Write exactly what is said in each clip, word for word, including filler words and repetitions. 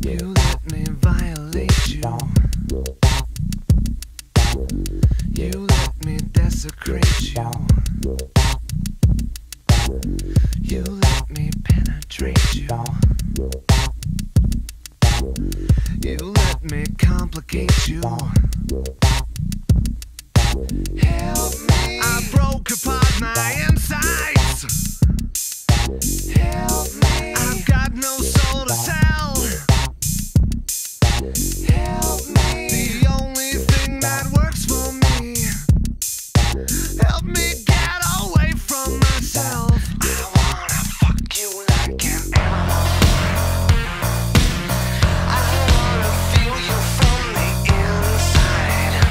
You let me violate you. You let me desecrate you. You let me penetrate you. You let me complicate you. Help me. I broke apart my insides. Help me. I've got no soul to tell. Help me. The only thing that works for me. Help me get away from myself. I wanna fuck you like an animal. I wanna feel you from the inside.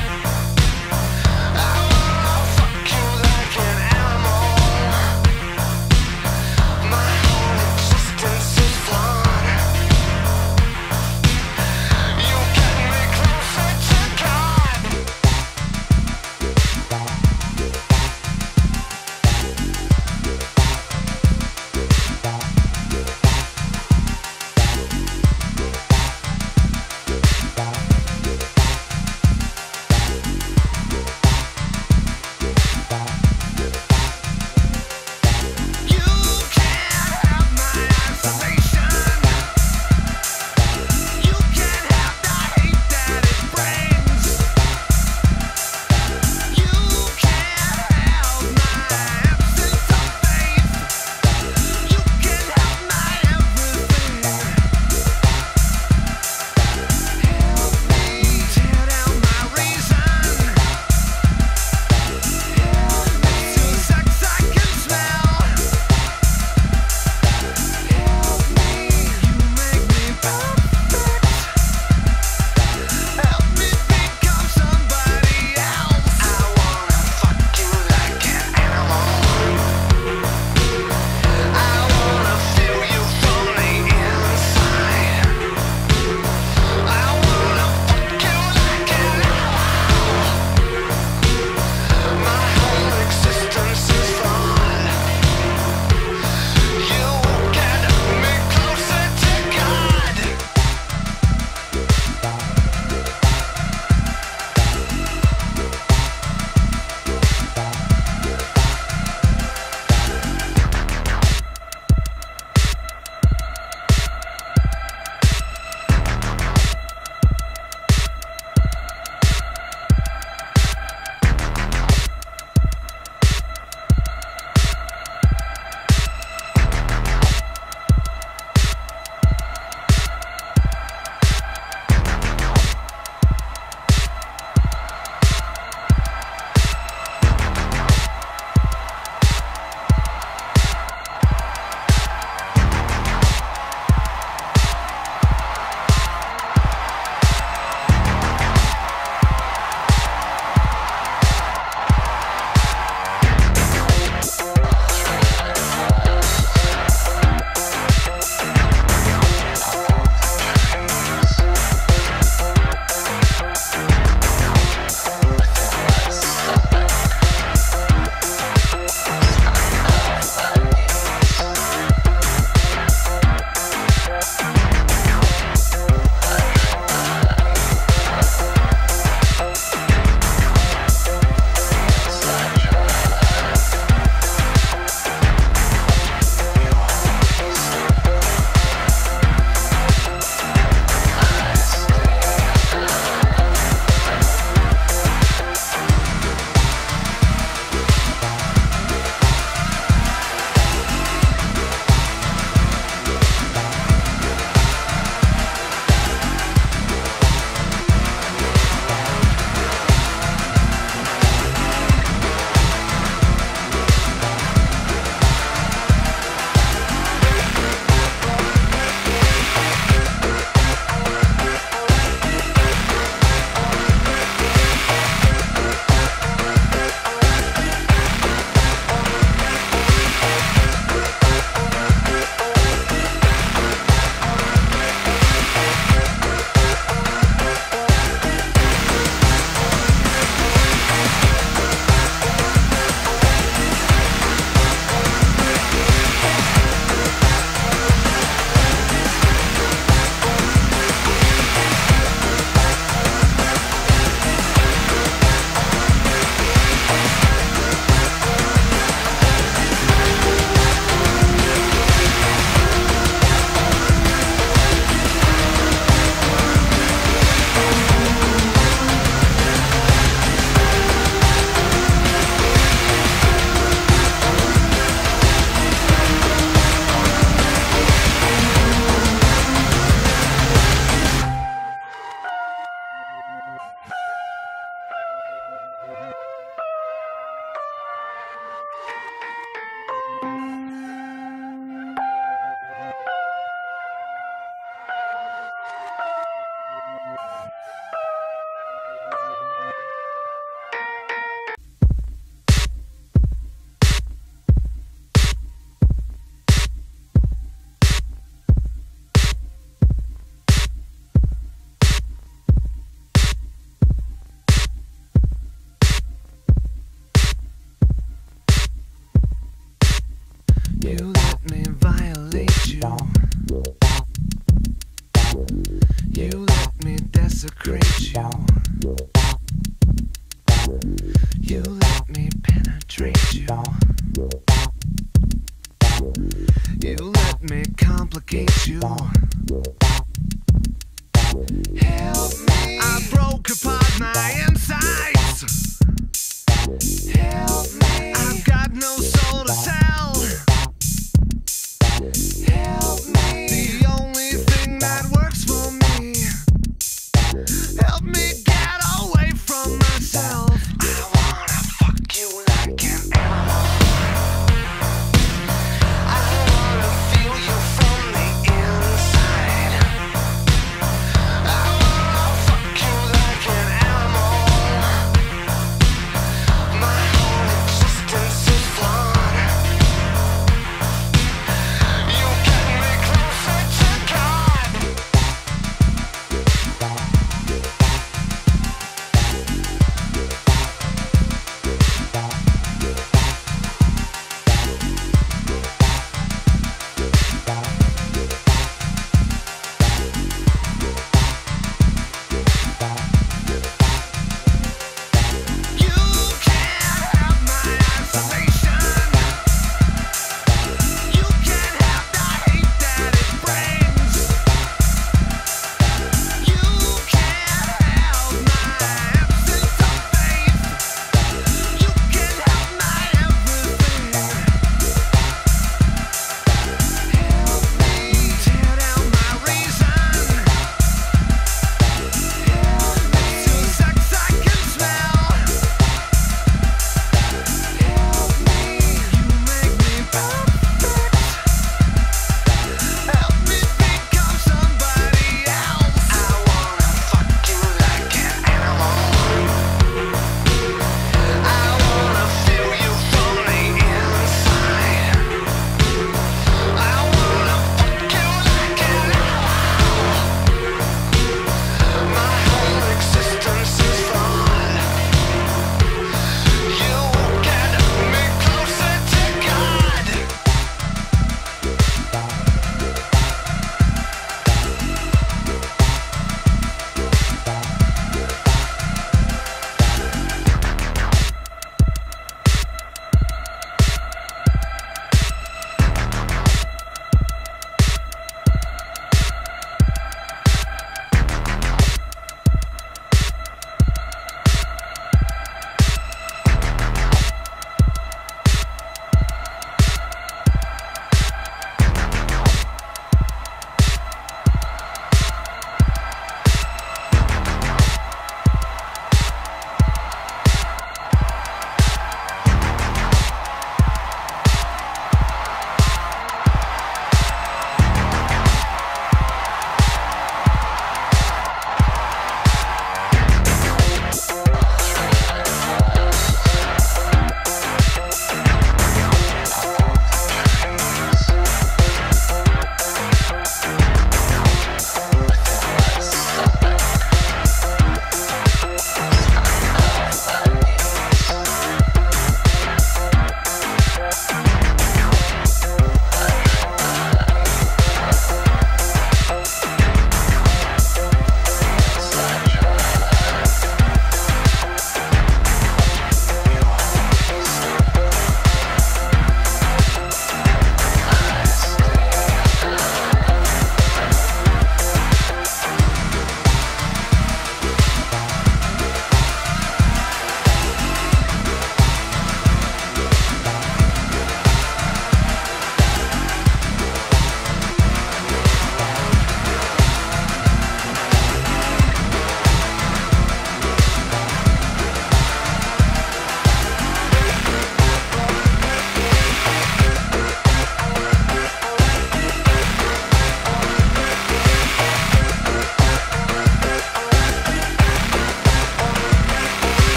let me violate you. You let me desecrate you. You let me penetrate you. You let me complicate you. Help me. I broke apart my insides. Help me. I've got no soul to tell. Help me. The only thing that works for me. Help me get away from myself. I wanna fuck you like an animal. I wanna feel you from the inside. I wanna fuck you like an animal. My whole existence is flawed.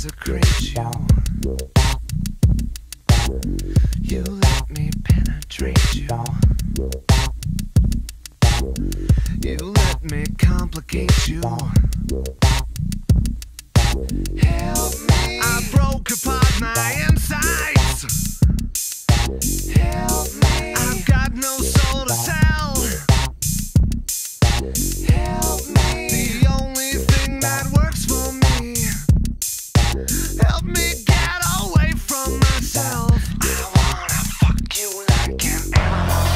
desecrate you. You let me penetrate you. You let me complicate you. Help me. I broke apart my insides. Help me. I've got no soul to tell. Help me. The only thing that works for me. Help me get away from myself. I wanna fuck you like an animal.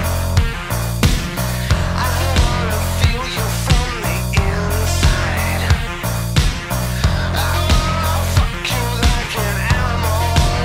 I wanna feel you from the inside. I wanna fuck you like an animal.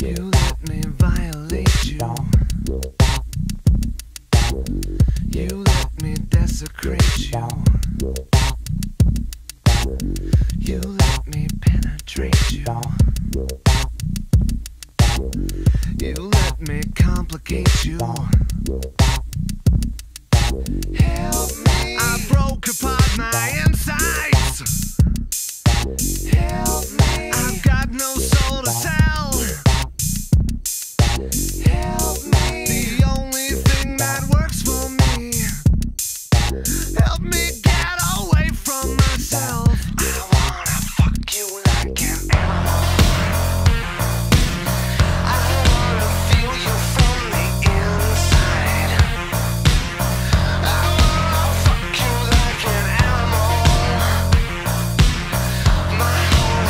You let me violate you. You let me desecrate you. You let me penetrate you. You let me complicate you. Help me. I broke apart my insides. Help me. I've got no soul to tell. Help me. The only thing that works for me. Help me get away from myself. I wanna fuck you like an animal. I wanna feel you from the inside. I wanna fuck you like an animal. My whole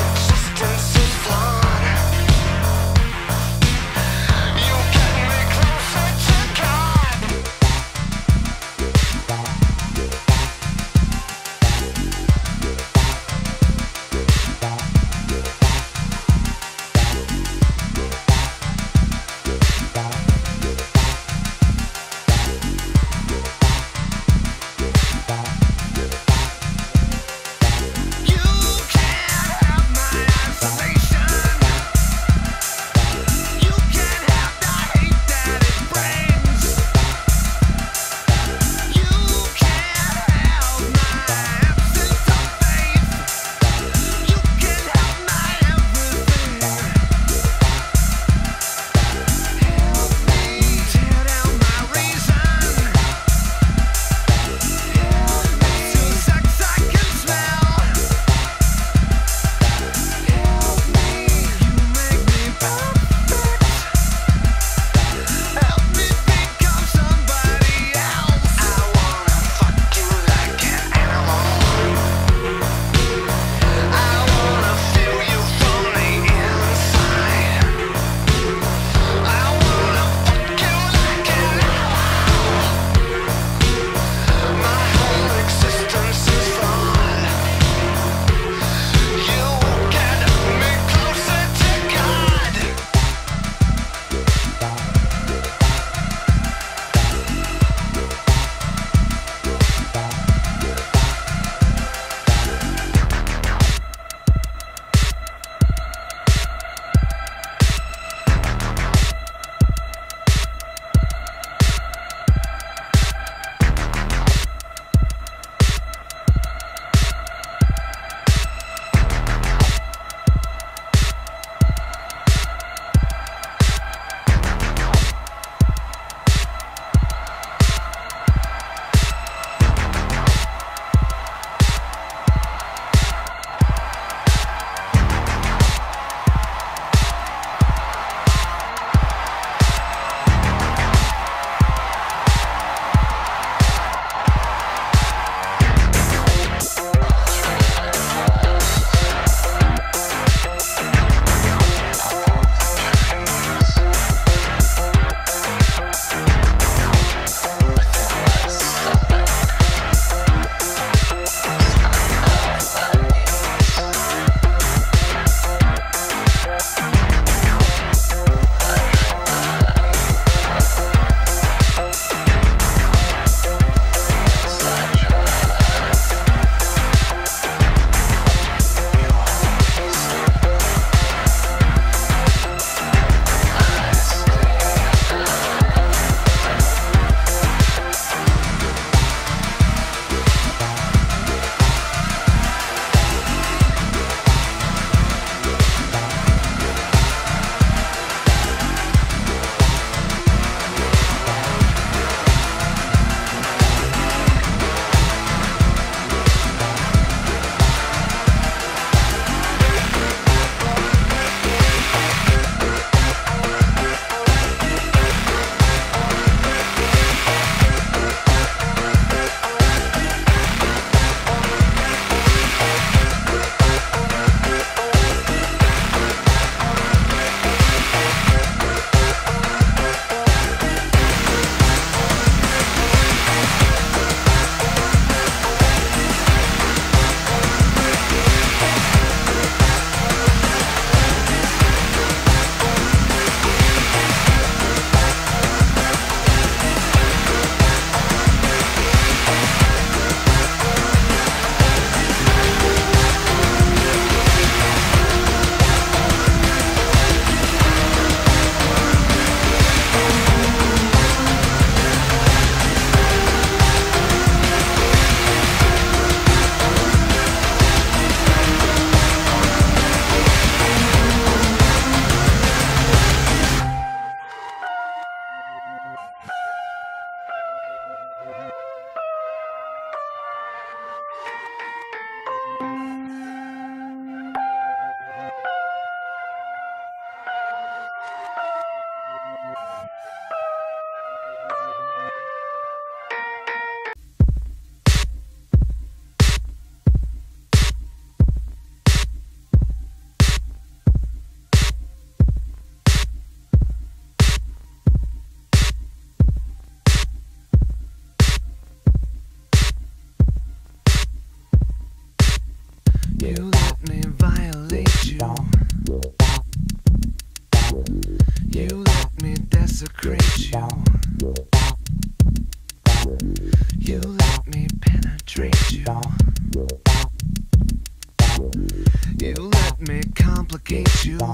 me complicate you.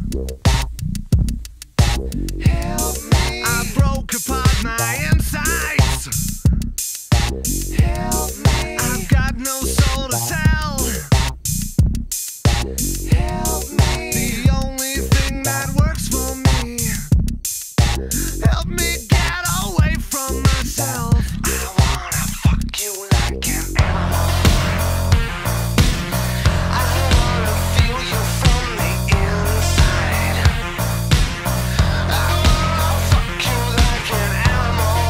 Help me. I broke apart my insides. Help me. I've got no soul to tell. Help me. The only thing that works for me. Help me get away from myself. I wanna fuck you like an animal. I wanna feel you from the inside. I wanna fuck you like an animal.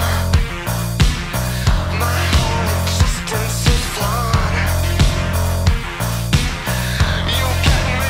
My whole existence is flawed. You got me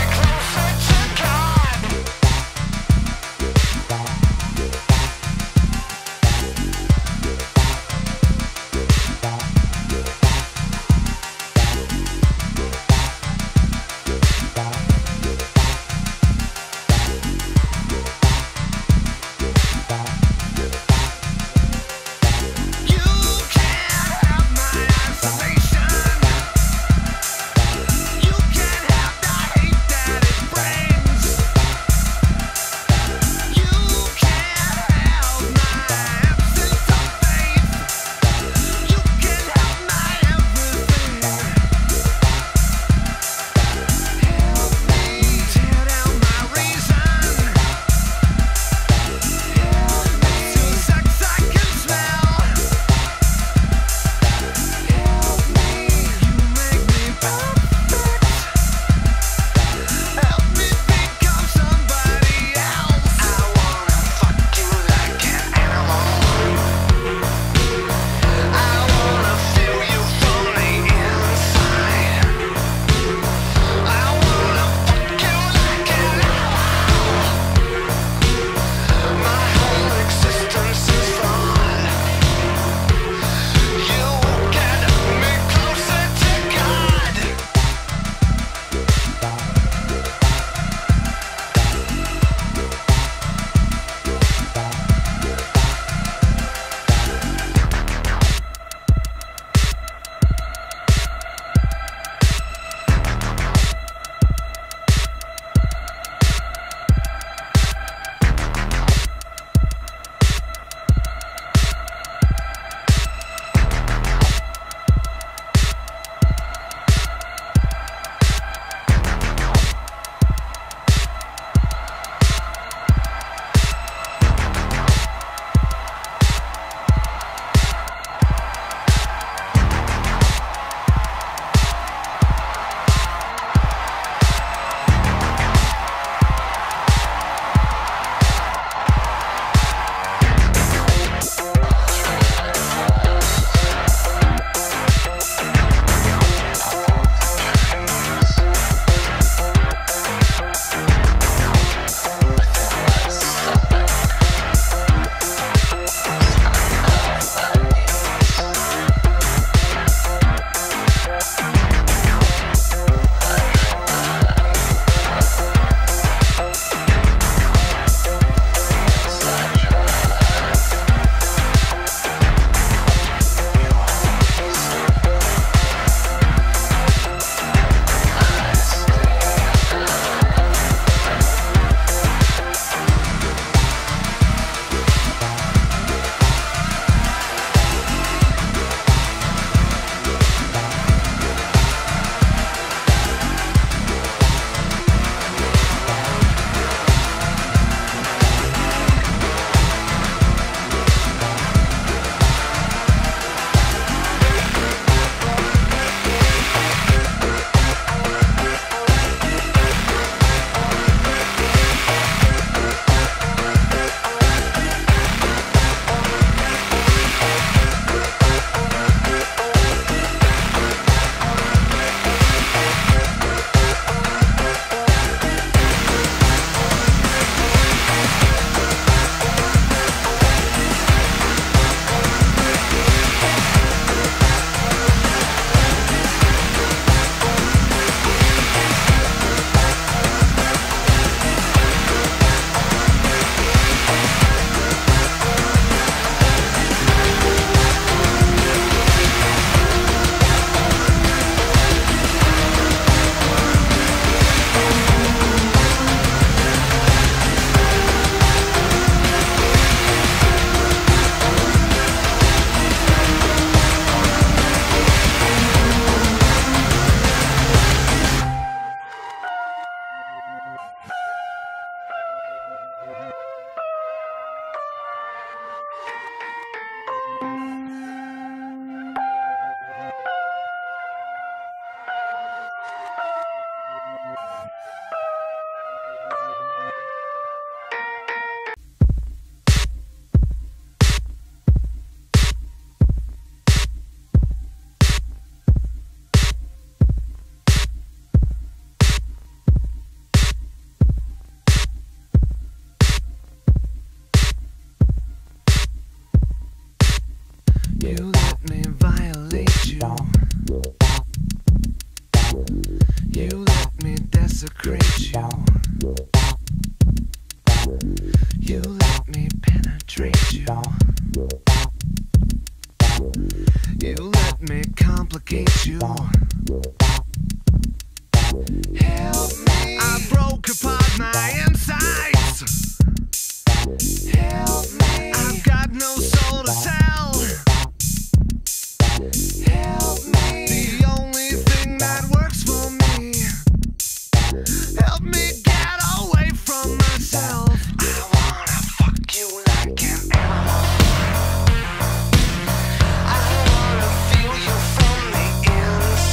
You let me desecrate you. You let me penetrate you. You let me complicate you. Help me. I broke apart my insides. Help me. I've got no soul to tell. Help me. The only thing that works for me. Help me get away from myself. I wanna fuck you like an animal. I wanna feel you from the inside.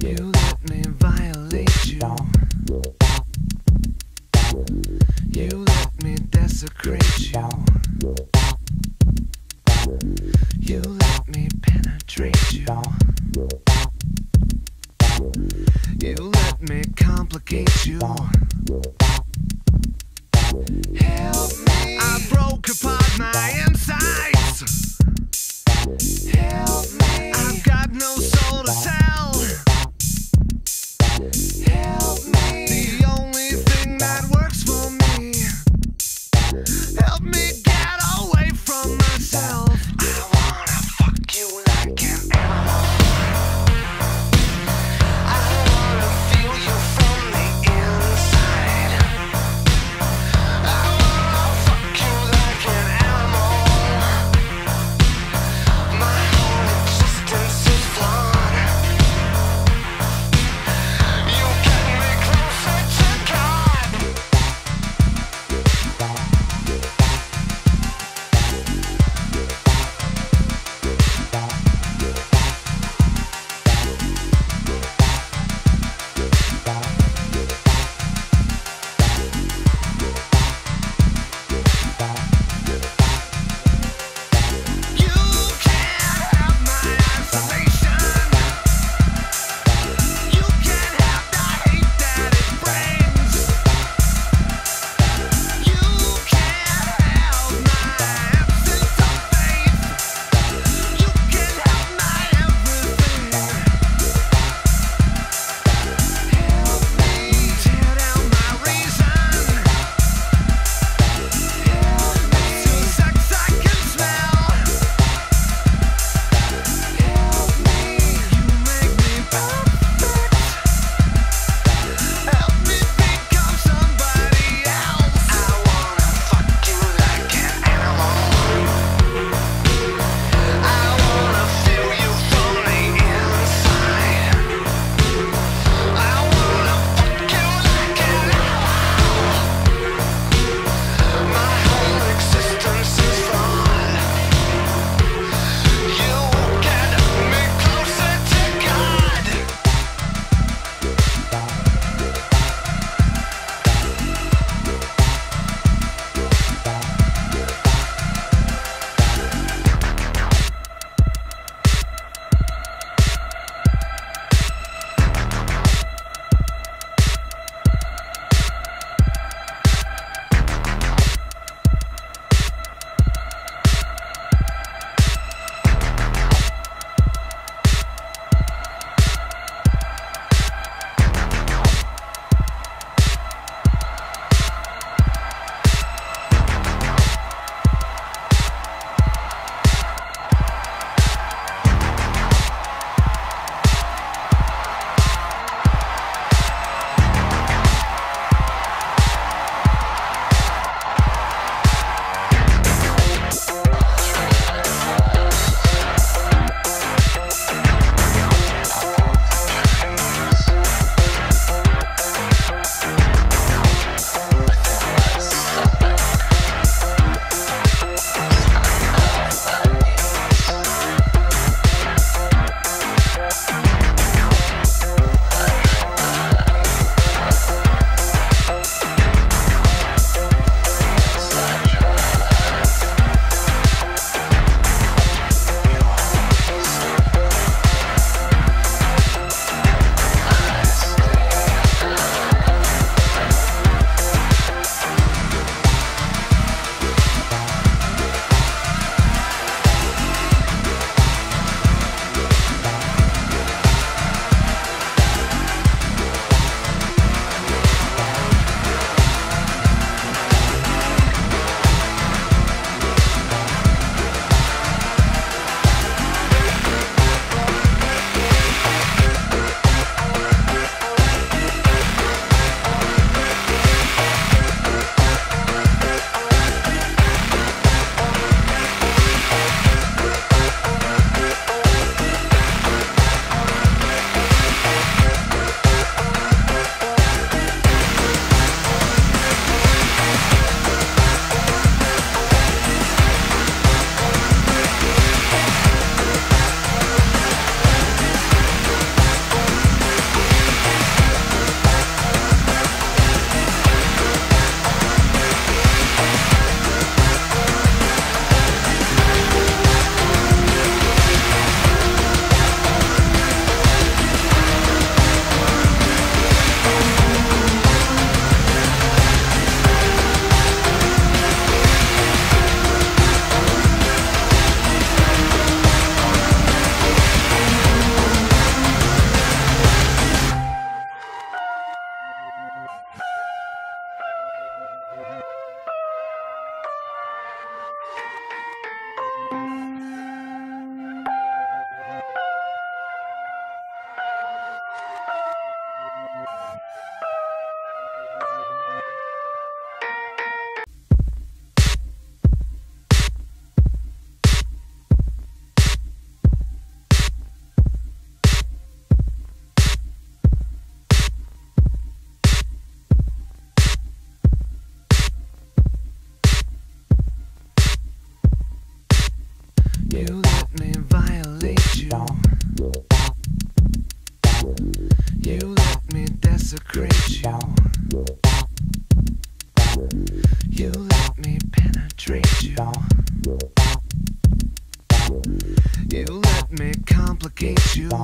You let me violate you. You let me desecrate you. You let me penetrate you. You let me complicate you. Help me. I broke apart my insides. Help me. I've got no soul to tell. Help me. The only thing that works for me. Help me get away from myself. I wanna fuck you like an animal. I wanna feel you from the inside. I wanna fuck you like an animal. You let me violate you. You let me desecrate you. You let me penetrate you. You let me complicate you.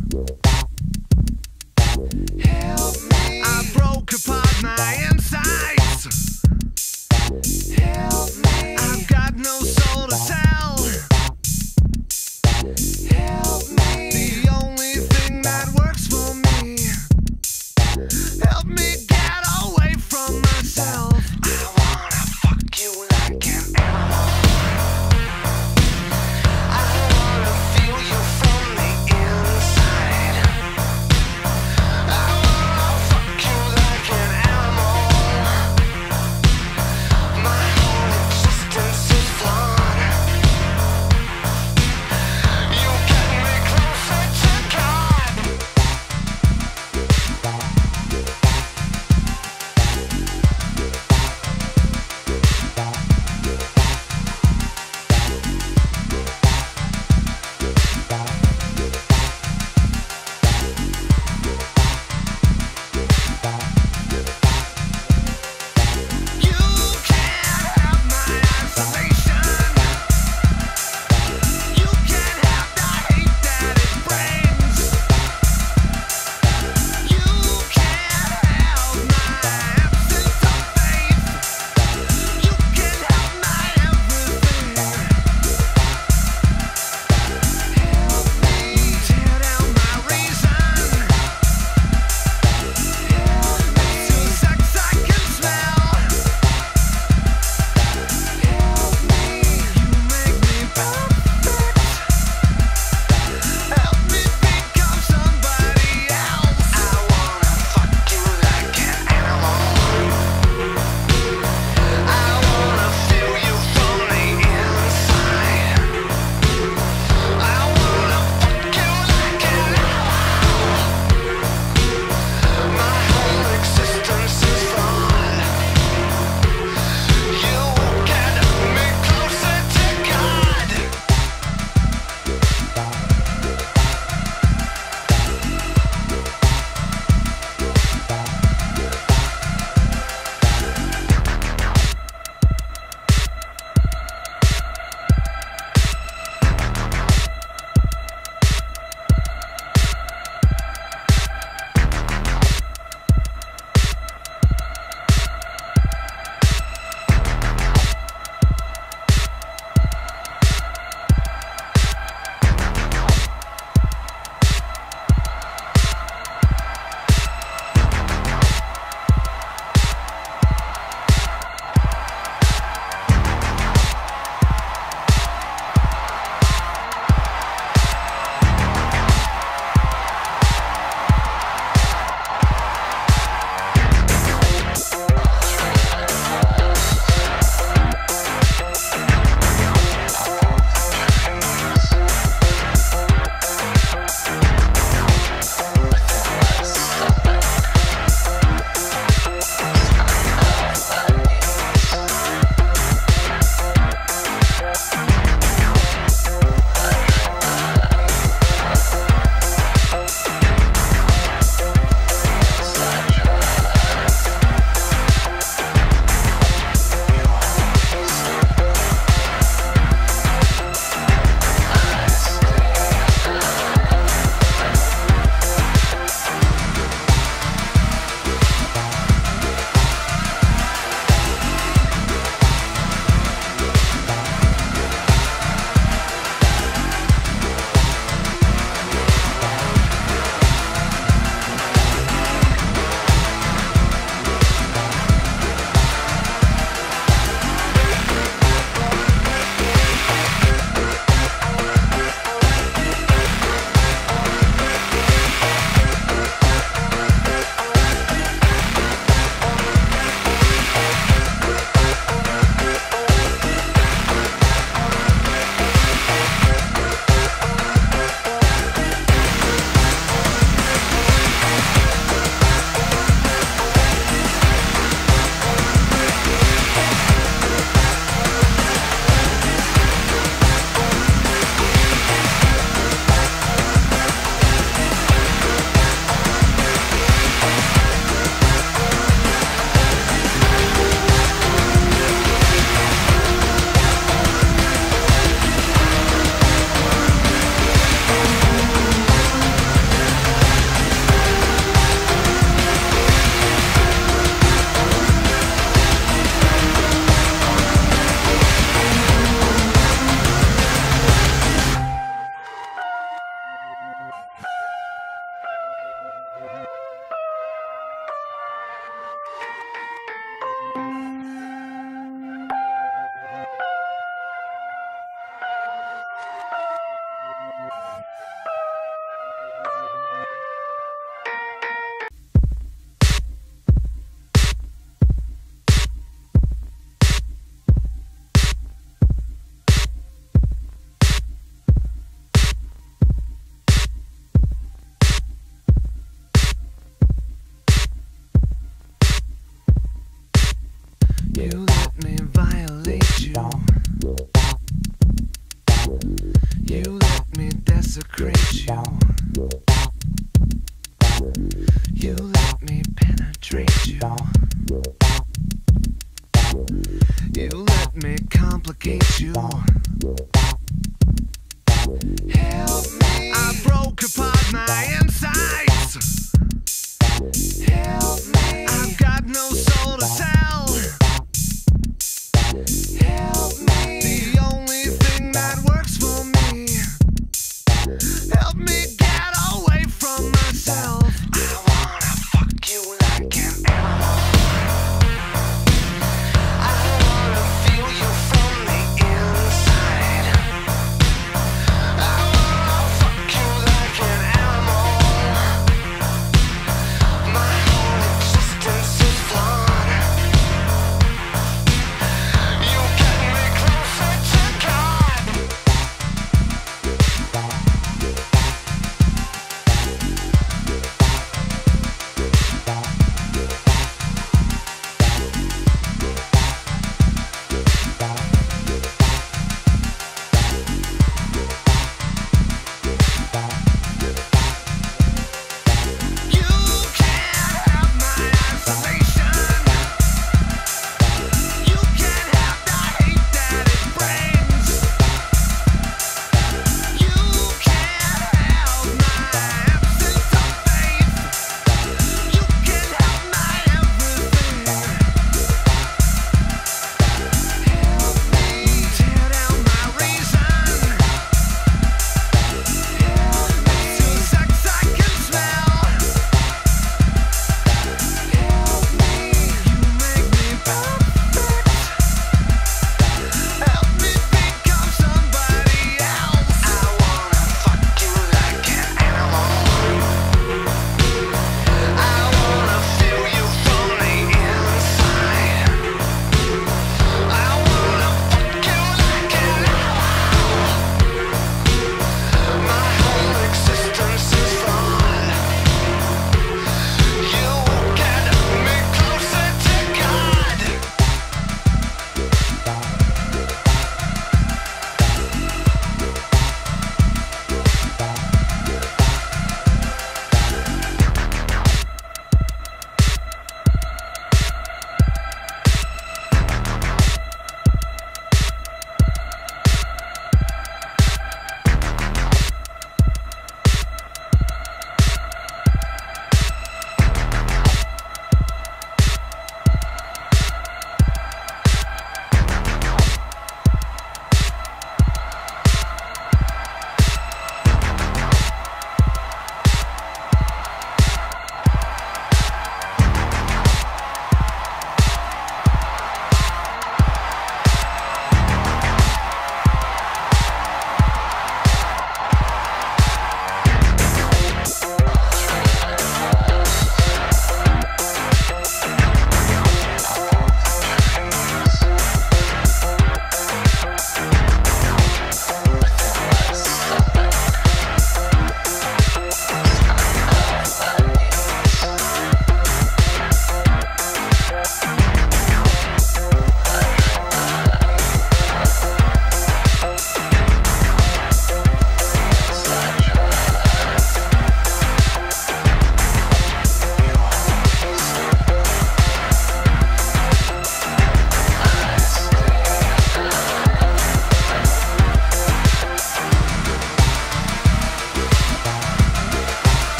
Help me. I broke apart my insides. Help me. I've got no soul to tell. Help me. The only thing that works for me. Help me get away from myself. I wanna fuck you like an animal. I wanna feel you from the inside. I wanna fuck you like an animal. desecrate you. You let me penetrate you. You let me complicate you. Help me. I broke apart my insides. Help me. I've got no soul to tell. Help me. The only thing that works for me. Help me get away from myself. I wanna fuck you like an animal. I wanna feel you from the inside.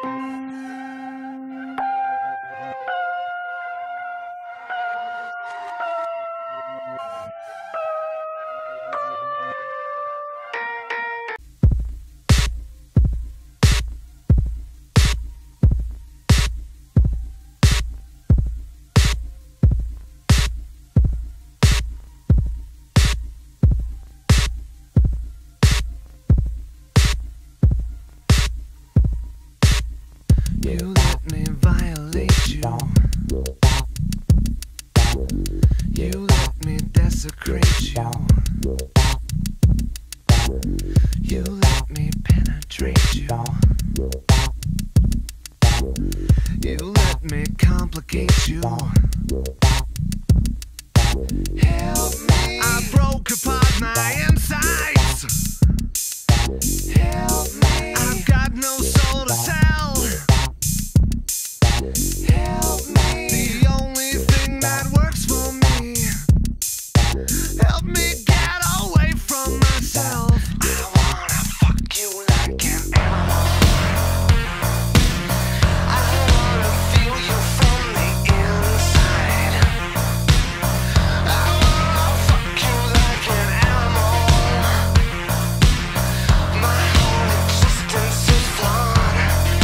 You let me violate you. You let me desecrate you. You let me penetrate you. You let me complicate you. Help me. I broke apart my insides. Help me. I've got no soul to tell. Help me. The only thing that works for me. Help me get away from myself. I wanna fuck you like an animal. I wanna feel you from the inside. I wanna fuck you like an animal. My whole existence is flawed.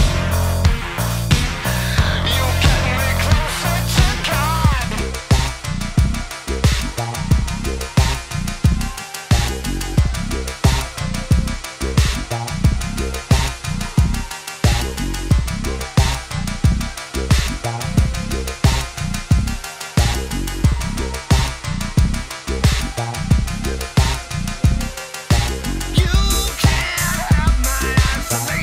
You get me closer to God. You can't have my isolation.